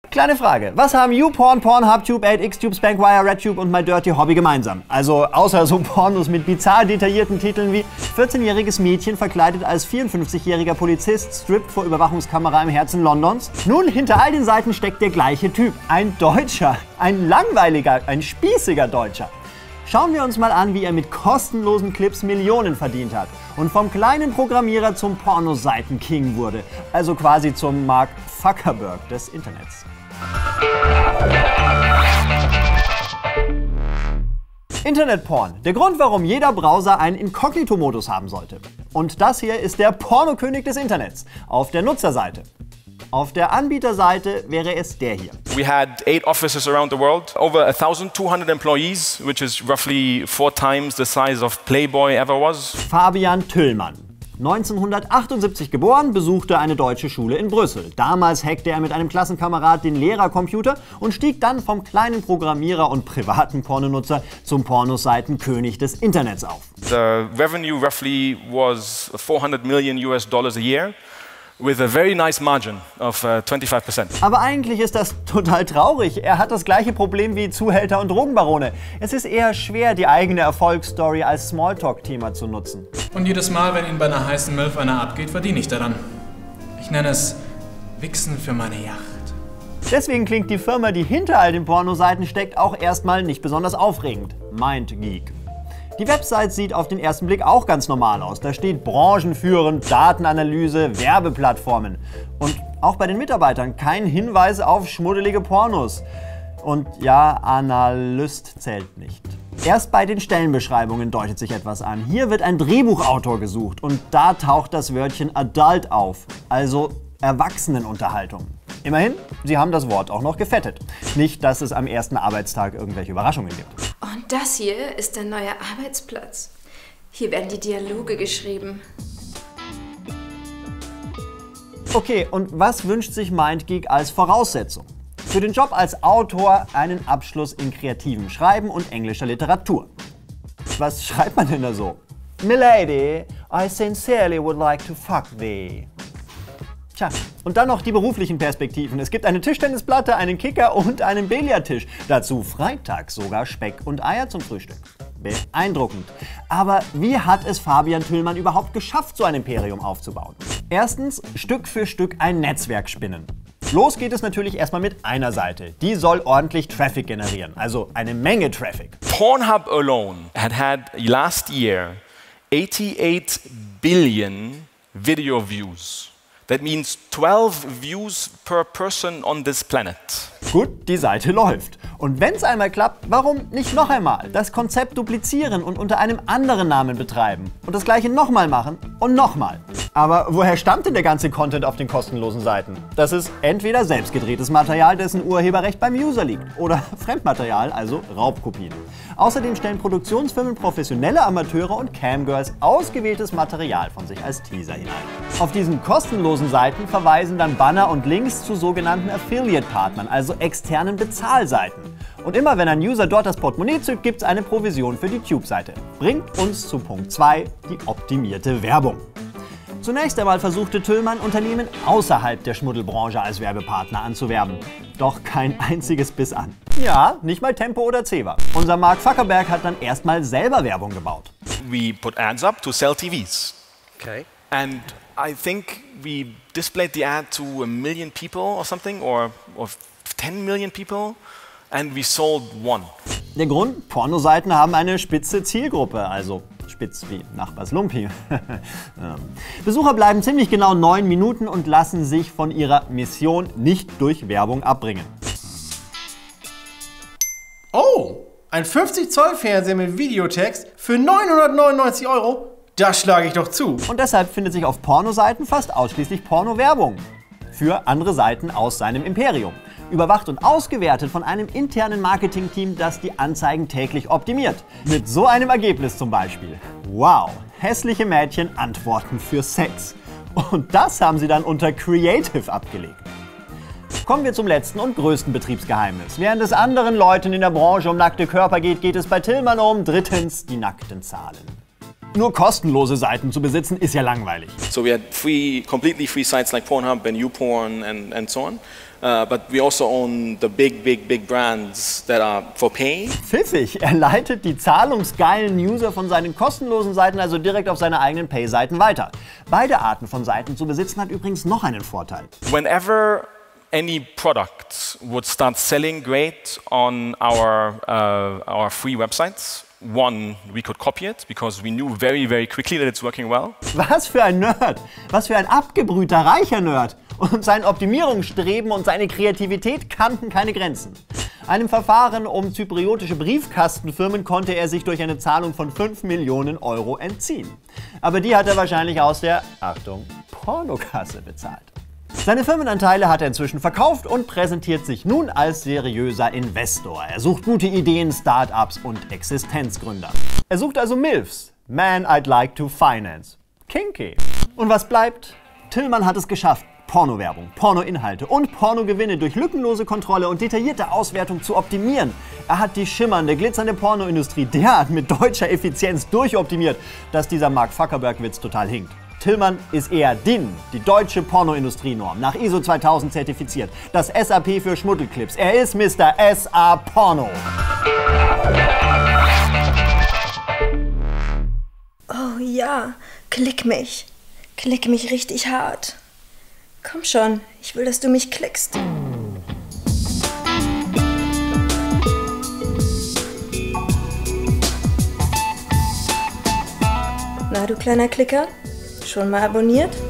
Kleine Frage, was haben YouPorn, PornhubTube, 8xTube, Spankwire, RedTube und My Dirty Hobby gemeinsam? Also außer so Pornos mit bizarr detaillierten Titeln wie 14-jähriges Mädchen verkleidet als 54-jähriger Polizist strippt vor Überwachungskamera im Herzen Londons? Nun, hinter all den Seiten steckt der gleiche Typ. Ein Deutscher, ein langweiliger, ein spießiger Deutscher. Schauen wir uns mal an, wie er mit kostenlosen Clips Millionen verdient hat und vom kleinen Programmierer zum Pornoseiten-King wurde, also quasi zum Mark Zuckerberg des Internets. Internetporn. Der Grund, warum jeder Browser einen Inkognito-Modus haben sollte. Und das hier ist der Pornokönig des Internets auf der Nutzerseite. Auf der Anbieterseite wäre es der hier. We had 8 offices around the world, over 1,200 employees, which is roughly 4 times the size of Playboy ever was. Fabian Tüllmann. 1978 geboren, besuchte eine deutsche Schule in Brüssel. Damals hackte er mit einem Klassenkamerad den Lehrercomputer und stieg dann vom kleinen Programmierer und privaten Pornonutzer zum Pornoseitenkönig des Internets auf. The revenue roughly was 400 million US dollars a year, with a very nice margin of 25%. Aber eigentlich ist das total traurig. Er hat das gleiche Problem wie Zuhälter und Drogenbarone. Es ist eher schwer, die eigene Erfolgsstory als Smalltalk-Thema zu nutzen. Und jedes Mal, wenn Ihnen bei einer heißen Milf einer abgeht, verdiene ich daran. Ich nenne es Wichsen für meine Yacht. Deswegen klingt die Firma, die hinter all den Pornoseiten steckt, auch erstmal nicht besonders aufregend. MindGeek. Die Website sieht auf den ersten Blick auch ganz normal aus. Da steht branchenführend, Datenanalyse, Werbeplattformen. Und auch bei den Mitarbeitern kein Hinweis auf schmuddelige Pornos. Und ja, Analyst zählt nicht. Erst bei den Stellenbeschreibungen deutet sich etwas an. Hier wird ein Drehbuchautor gesucht und da taucht das Wörtchen Adult auf, also Erwachsenenunterhaltung. Immerhin, sie haben das Wort auch noch gefettet. Nicht, dass es am ersten Arbeitstag irgendwelche Überraschungen gibt. Und das hier ist der neue Arbeitsplatz. Hier werden die Dialoge geschrieben. Okay, und was wünscht sich MindGeek als Voraussetzung? Für den Job als Autor einen Abschluss in kreativem Schreiben und englischer Literatur. Was schreibt man denn da so? Milady, I sincerely would like to fuck thee. Tja, und dann noch die beruflichen Perspektiven. Es gibt eine Tischtennisplatte, einen Kicker und einen Billardtisch. Dazu freitags sogar Speck und Eier zum Frühstück. Beeindruckend. Aber wie hat es Fabian Tüllmann überhaupt geschafft, so ein Imperium aufzubauen? Erstens, Stück für Stück ein Netzwerk spinnen. Los geht es natürlich erstmal mit einer Seite. Die soll ordentlich Traffic generieren, also eine Menge Traffic. Pornhub alone had last year 88 billion video views. That means 12 views per person on this planet. Gut, die Seite läuft. Und wenn es einmal klappt, warum nicht noch einmal? Das Konzept duplizieren und unter einem anderen Namen betreiben. Und das gleiche nochmal machen und nochmal. Aber woher stammt denn der ganze Content auf den kostenlosen Seiten? Das ist entweder selbstgedrehtes Material, dessen Urheberrecht beim User liegt, oder Fremdmaterial, also Raubkopien. Außerdem stellen Produktionsfirmen professionelle Amateure und Camgirls ausgewähltes Material von sich als Teaser hinein. Auf diesen kostenlosen Seiten verweisen dann Banner und Links zu sogenannten Affiliate-Partnern, also externen Bezahlseiten. Und immer wenn ein User dort das Portemonnaie zückt, gibt es eine Provision für die Tube-Seite. Bringt uns zu Punkt 2, die optimierte Werbung. Zunächst einmal versuchte Tüllmann, Unternehmen außerhalb der Schmuddelbranche als Werbepartner anzuwerben. Doch kein einziges bis an. Ja, nicht mal Tempo oder Ceva. Unser Mark Zuckerberg hat dann erstmal selber Werbung gebaut. We put ads up to sell TVs. Okay. And I think we displayed the ad to 1 million people or something, or 10 million people, and we sold 1. Der Grund? Pornoseiten haben eine spitze Zielgruppe, also spitz wie Nachbars Lumpi. Besucher bleiben ziemlich genau 9 Minuten und lassen sich von ihrer Mission nicht durch Werbung abbringen. Oh, ein 50-Zoll-Fernseher mit Videotext für 999 €? Das schlage ich doch zu. Und deshalb findet sich auf Pornoseiten fast ausschließlich Porno-Werbung. Für andere Seiten aus seinem Imperium. Überwacht und ausgewertet von einem internen Marketingteam, das die Anzeigen täglich optimiert. Mit so einem Ergebnis zum Beispiel. Wow, hässliche Mädchen antworten für Sex. Und das haben sie dann unter Creative abgelegt. Kommen wir zum letzten und größten Betriebsgeheimnis. Während es anderen Leuten in der Branche um nackte Körper geht, geht es bei Tüllmann um drittens die nackten Zahlen. Nur kostenlose Seiten zu besitzen, ist ja langweilig. So we had completely free sites like Pornhub and YouPorn and so on. But we also own the big brands that are for paying. Pfiffig, er leitet die zahlungsgeilen User von seinen kostenlosen Seiten also direkt auf seine eigenen Pay-Seiten weiter. Beide Arten von Seiten zu besitzen hat übrigens noch einen Vorteil. Whenever any product would start selling great on our free websites, one, we could copy it because we knew very quickly that it's working well. Was für ein Nerd! Was für ein abgebrühter, reicher Nerd! Und sein Optimierungsstreben und seine Kreativität kannten keine Grenzen. Einem Verfahren um zypriotische Briefkastenfirmen konnte er sich durch eine Zahlung von 5 Millionen Euro entziehen. Aber die hat er wahrscheinlich aus der, Achtung, Pornokasse bezahlt. Seine Firmenanteile hat er inzwischen verkauft und präsentiert sich nun als seriöser Investor. Er sucht gute Ideen, Start-ups und Existenzgründer. Er sucht also MILFs. Man I'd like to finance. Kinky. Und was bleibt? Tillmann hat es geschafft, Pornowerbung, Pornoinhalte und Pornogewinne durch lückenlose Kontrolle und detaillierte Auswertung zu optimieren. Er hat die schimmernde, glitzernde Pornoindustrie derart mit deutscher Effizienz durchoptimiert, dass dieser Mark Zuckerberg-Witz total hinkt. Tillmann ist eher DIN, die deutsche Pornoindustrienorm, nach ISO 2000 zertifiziert. Das SAP für Schmuddelclips. Er ist Mr. SA Porno. Oh ja, klick mich. Klick mich richtig hart. Komm schon, ich will, dass du mich klickst. Na, du kleiner Klicker? Schon mal abonniert?